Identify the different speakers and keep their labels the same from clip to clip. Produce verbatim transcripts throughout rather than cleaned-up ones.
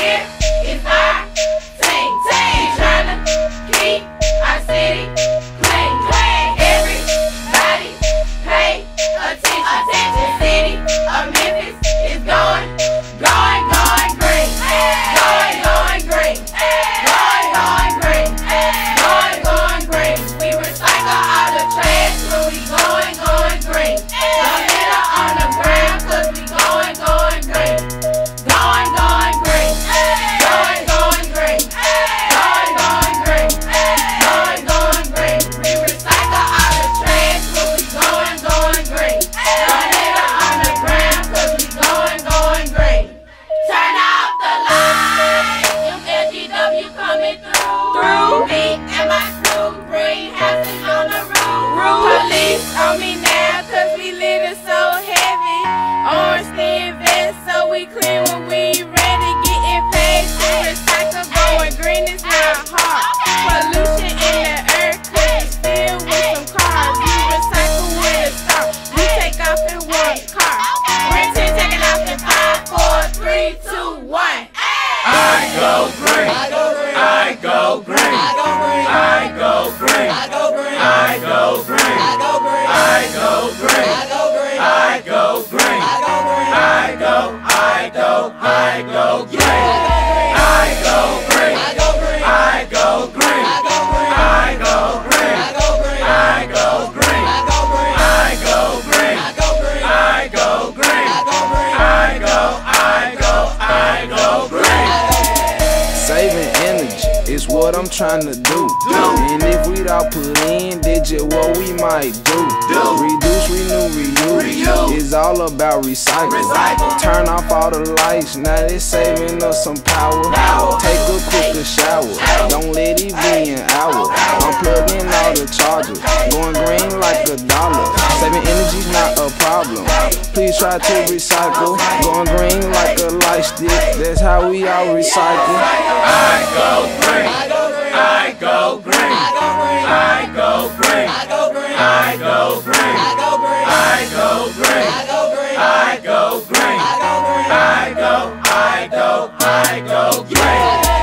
Speaker 1: here is our team. We tryna keep our city clean. Everybody pay attention. The city of Memphis is going, going, going green. Going, going green. Going, going green. Going, going green. We recycle all the trash when we going, going green. Don't litter on the ground 'cause we going, going green. Going, going green. Going, going green. Going, going green. Going, going green. We recycle all the trash when we going, going green. Don't litter on the ground 'cause we going, going green. Turn off the lights. M L G W coming through. Through. Me and my crew. Greenhouses on the roof. Police on me now 'cause we living so heavy. Orange thin vest so we clean when we ready. Getting paid to recycle. Going green is not hard. Pollution in the earth 'cause it's filled with some cars. We recycle with a start. We take off in one car. We're taking off in five, four, three, two, one.
Speaker 2: I go green. I go green. I go green. I go green. I go green. I go green. I go green. I go green. I go green. I go green. I go green. I go green. I go. I go. I go green. I go green. I go green. I go green. I go green. I go green. I go green. I go green. I go green. I go green. I go green. I go green. I go green. I go. I go. I go green.
Speaker 3: Saving energy is what I'm trying to do. do. And if we all put in, that's just what we might do. do. Reduce, renew, reuse. reuse. It's all about recycle. recycle. Turn off all the lights, now they saving us some power. power. Take a quicker shower. shower. Don't let it be an hour. I'm plugging all the chargers. Going green like a dollar. Saving energy's not a problem. Please try to recycle. Going green like a light stick. That's how we all recycle.
Speaker 2: I go green. I go green. I go green. I go green. I go green. I go green. I go green. I go green. I go green. I go green. I go green. I go. I go. I go green.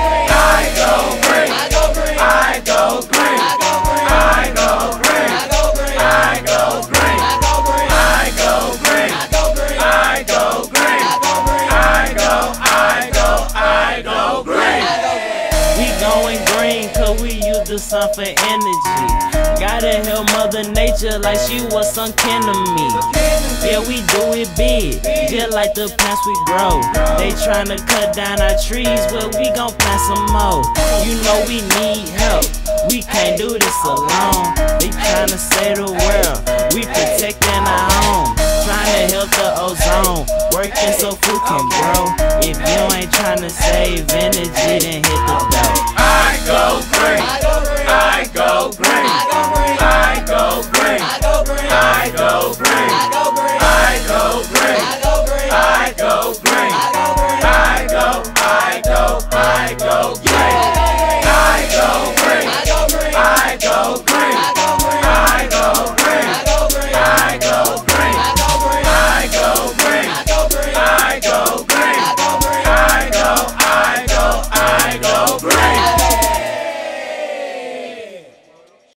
Speaker 2: I go green. I go green. I go green. I go green. I go green. I go green. I go green. I go green. I go green. I go green. I go green. I go green. I go. I go. I go green.
Speaker 4: We going green 'cause we use the sun for energy. Gotta help Mother Nature like she was some kin to me. Yeah, we do it big, just like the plants we grow. They tryna cut down our trees, well we gon' plant some more. You know we need help, we can't do this alone. They tryna save the world, we protecting our home. Tryna help the ozone, working so food can grow. If you ain't tryna save energy, then hit the door.
Speaker 2: I go green. I go green. I go green. I go green. I go green. I go green. I go green. I go green.